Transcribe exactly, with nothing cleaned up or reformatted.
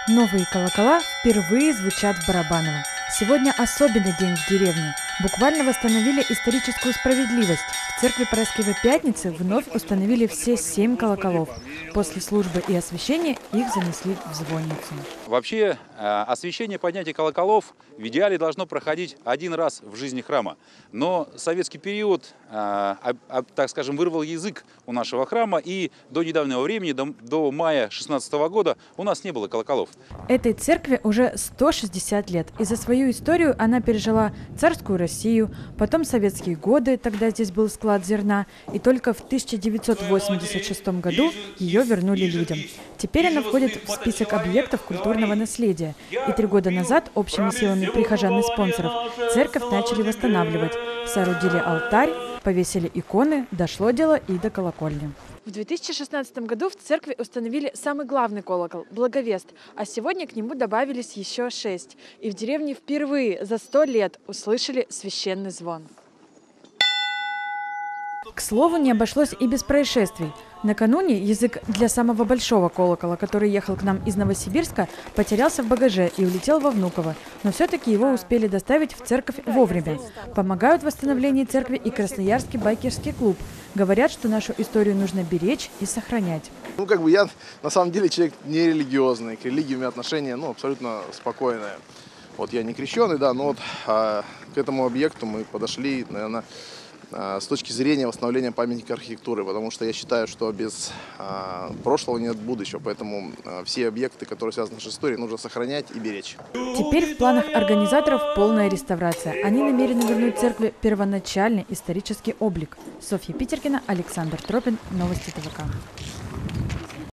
Новые колокола впервые звучат в Барабаново. Сегодня особенный день в деревне. Буквально восстановили историческую справедливость. В церкви Параскевой Пятницы вновь установили все семь колоколов. После службы и освящения их занесли в звонницу. Вообще, освящение, поднятие колоколов в идеале должно проходить один раз в жизни храма. Но советский период, так скажем, вырвал язык у нашего храма, и до недавнего времени, до, до мая шестнадцатого года, у нас не было колоколов. Этой церкви уже сто шестьдесят лет, и за свою историю она пережила царскую Россию, потом советские годы, тогда здесь был склад зерна, и только в тысяча девятьсот восемьдесят шестом году ее вернули людям. Теперь она входит в список объектов культурного наследия, и три года назад общими силами прихожан и спонсоров церковь начали восстанавливать. Соорудили алтарь, повесили иконы, дошло дело и до колокольни. В две тысячи шестнадцатом году в церкви установили самый главный колокол – Благовест, а сегодня к нему добавились еще шесть. И в деревне впервые за сто лет услышали священный звон. К слову, не обошлось и без происшествий. Накануне язык для самого большого колокола, который ехал к нам из Новосибирска, потерялся в багаже и улетел во Внуково. Но все-таки его успели доставить в церковь вовремя. Помогают в восстановлении церкви и Красноярский байкерский клуб. Говорят, что нашу историю нужно беречь и сохранять. Ну, как бы я на самом деле человек нерелигиозный, к религии у меня отношение ну, абсолютно спокойное. Вот я не крещеный, да, но вот а, к этому объекту мы подошли, наверное, с точки зрения восстановления памятника архитектуры, потому что я считаю, что без а, прошлого нет будущего, поэтому а, все объекты, которые связаны с нашей историей, нужно сохранять и беречь. Теперь в планах организаторов полная реставрация. Они намерены вернуть церкви первоначальный исторический облик. Софья Питеркина, Александр Тропин, Новости ТВК.